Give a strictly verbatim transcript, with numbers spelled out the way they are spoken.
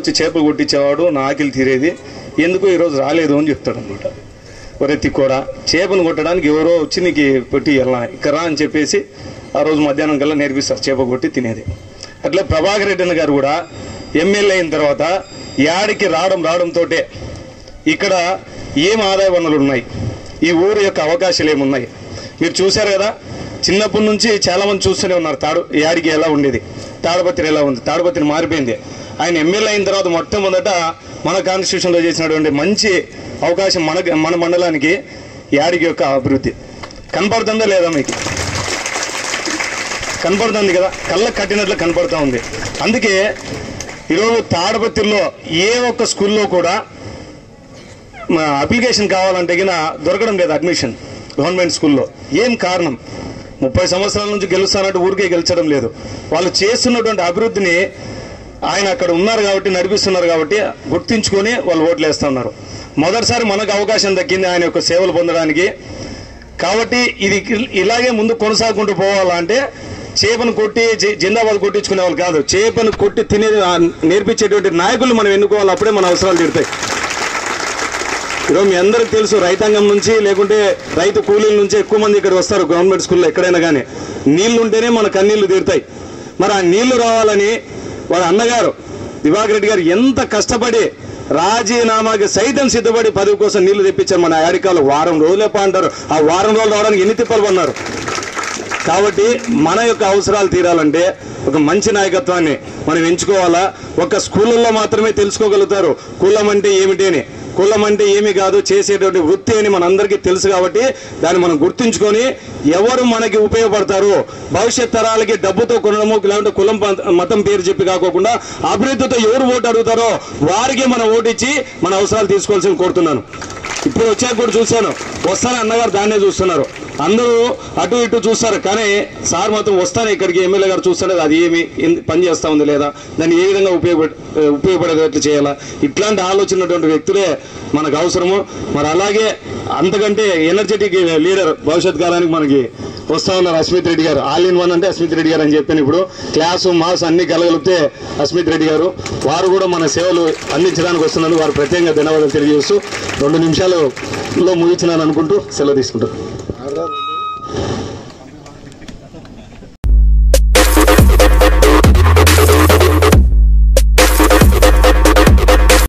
వచ్చి చేపలు కొట్టించేవాడు, నా ఆకలి తీరేది, ఎందుకు ఈరోజు రాలేదు అని చెప్తాడు అనమాట. ఒరే తిక్కోడా, చేపను కొట్టడానికి ఎవరో వచ్చి నీకు పెట్టి వెళ్ళా ఇక్కడ అని చెప్పేసి ఆ రోజు మధ్యాహ్నం కల్లా నేర్పిస్తారు చేప కొట్టి తినేది. అట్లా ప్రభాకర్ రెడ్డి గారు కూడా ఎమ్మెల్యే అయిన తర్వాత యాడికి రావడం రావడంతో ఇక్కడ ఏం ఆదాయ వనరులు ఉన్నాయి, ఈ ఊరు యొక్క అవకాశాలు ఏమున్నాయి మీరు చూశారు కదా. చిన్నప్పటి నుంచి చాలామంది చూస్తూనే ఉన్నారు తాడు యాడికి ఎలా ఉండేది, తాడపత్రి ఎలా ఉంది, తాడపత్రి మారిపోయింది. ఆయన ఎమ్మెల్యే అయిన తర్వాత మొట్టమొదట మన కాన్స్టిట్యూషన్లో చేసినటువంటి మంచి అవకాశం మన మన మండలానికి యాడికి యొక్క అభివృద్ధి కనపడుతుందా లేదా? మీకు కనపడుతుంది కదా, కళ్ళ కట్టినట్లు కనపడుతూ ఉంది. అందుకే ఈరోజు తాడపత్రిలో ఏ ఒక్క స్కూల్లో కూడా అప్లికేషన్ కావాలంటే కింద దొరకడం లేదు అడ్మిషన్ గవర్నమెంట్ స్కూల్లో. ఏం కారణం? ముప్పై సంవత్సరాల నుంచి గెలుస్తానంటే ఊరికే గెలిచడం లేదు. వాళ్ళు చేస్తున్నటువంటి అభివృద్ధిని ఆయన అక్కడ ఉన్నారు కాబట్టి, నడిపిస్తున్నారు కాబట్టి గుర్తించుకొని వాళ్ళు ఓట్లు వేస్తూ ఉన్నారు. మొదటిసారి మనకు అవకాశం దక్కింది ఆయన యొక్క సేవలు పొందడానికి. కాబట్టి ఇది ఇలాగే ముందు కొనసాగుకుంటూ పోవాలంటే చేపను కొట్టి జిందాబాద్ కొట్టించుకునే వాళ్ళు కాదు, చేపను కొట్టి తినే నేర్పించేటువంటి నాయకులు మనం ఎన్నుకోవాలి. అప్పుడే మన అవసరాలు తీరుతాయి. ఈరోజు మీ అందరికి తెలుసు, రైతాంగం నుంచి లేకుంటే రైతు కూలీల నుంచి ఎక్కువ మంది ఇక్కడ వస్తారు గవర్నమెంట్ స్కూల్లో ఎక్కడైనా కానీ. నీళ్లు ఉంటేనే మన కన్నీళ్లు తీరుతాయి. మరి ఆ నీళ్లు రావాలని వాళ్ళ అన్నగారు దివాకర్ రెడ్డి గారు ఎంత కష్టపడి రాజీనామాకి సైతం సిద్ధపడి పదవి కోసం నీళ్లు తెప్పించారు. మన యాడికాలు వారం రోజులేపా అంటారు, ఆ వారం రోజులు రావడానికి ఎన్ని తిప్పలు పన్నారు. కాబట్టి మన యొక్క అవసరాలు తీరాలంటే ఒక మంచి నాయకత్వాన్ని మనం ఎంచుకోవాలా. ఒక స్కూళ్ళల్లో మాత్రమే తెలుసుకోగలుగుతారు కులం అంటే ఏమిటి అని. కులం అంటే ఏమి కాదు, చేసేటువంటి వృత్తి అని మనందరికీ తెలుసు. కాబట్టి దాన్ని మనం గుర్తుంచుకొని ఎవరు మనకి ఉపయోగపడతారు, భవిష్యత్ తరాలకి డబ్బుతో కొనడము లేకుంటే కులం మతం పేరు చెప్పి కాకోకుండా అభివృద్ధితో ఎవరు ఓటు అడుగుతారో వారికి మనం ఓటు ఇచ్చి మన అవసరాలు తీసుకోవాల్సింది కోరుతున్నాను. ఇప్పుడు వచ్చాక కూడా చూశాను, వస్తాను అన్నగారు దాన్నే చూస్తున్నారు. అందరూ అటు ఇటు చూస్తారు, కానీ సార్ మాత్రం వస్తాను ఇక్కడికి ఎమ్మెల్యే గారు చూస్తారు అది ఏమి పని చేస్తూ ఉంది లేదా, దాన్ని ఏ విధంగా ఉపయోగ ఉపయోగపడేటట్లు చేయాలా, ఇట్లాంటి ఆలోచన ఉన్నటువంటి వ్యక్తులే మనకు అవసరము. మరి అలాగే అంతకంటే ఎనర్జెటిక్ లీడర్ భవిష్యత్ కాలానికి మనకి వస్తా ఉన్నారు అస్మిత్ రెడ్డి గారు. ఆల్ ఇన్ వన్ అంటే అస్మిత్ రెడ్డి గారు అని చెప్పాను. ఇప్పుడు క్లాసు మాస్ అన్ని కలగలిపితే అస్మిత్ రెడ్డి గారు, వారు కూడా మన సేవలు అందించడానికి వస్తున్నారు. వారు ప్రత్యేకంగా ధన్యవాదాలు తెలియజేస్తూ రెండు నిమిషాలలో ముగించినాను అనుకుంటూ సెలవు తీసుకుంటారు.